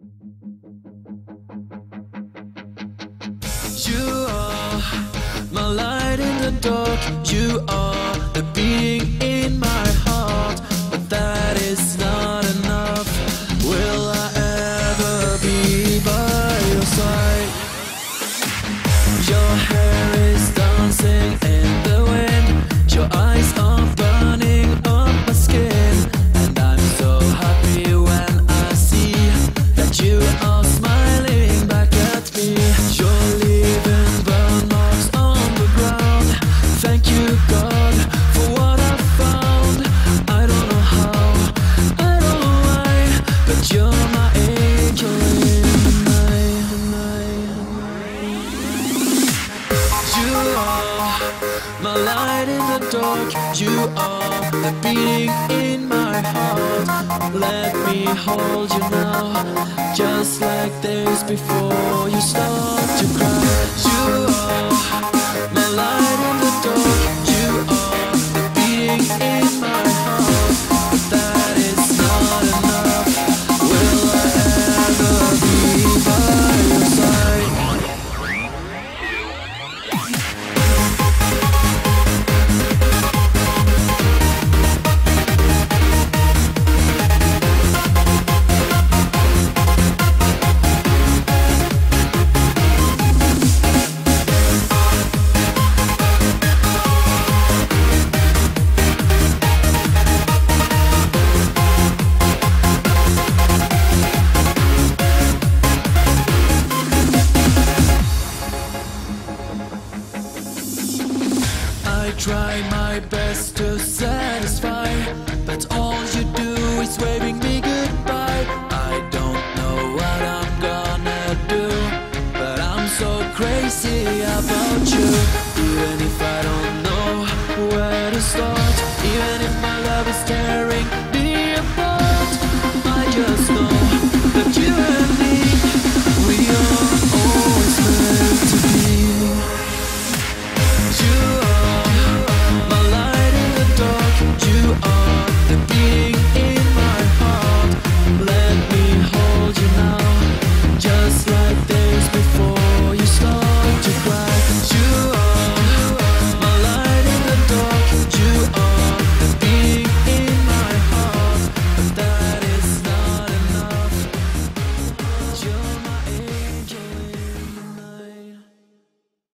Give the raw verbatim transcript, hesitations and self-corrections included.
You are my light in the dark. You are the beating in my heart. But that is not enough. Will I ever be by your side? Your hair is dancing in the wind. Your eyes are burning up my skin. And I'm so happy when I see that you are smiling back at me. You're leaving burn marks on the ground. Thank you, God, for what I found. I don't know how, I don't know why, but you're my angel in the night, the night, the night. You are my light in the dark. You are the beating in my heart. Let me hold you now, just like days before you start to cry. You are my light in the dark. You are the beating in my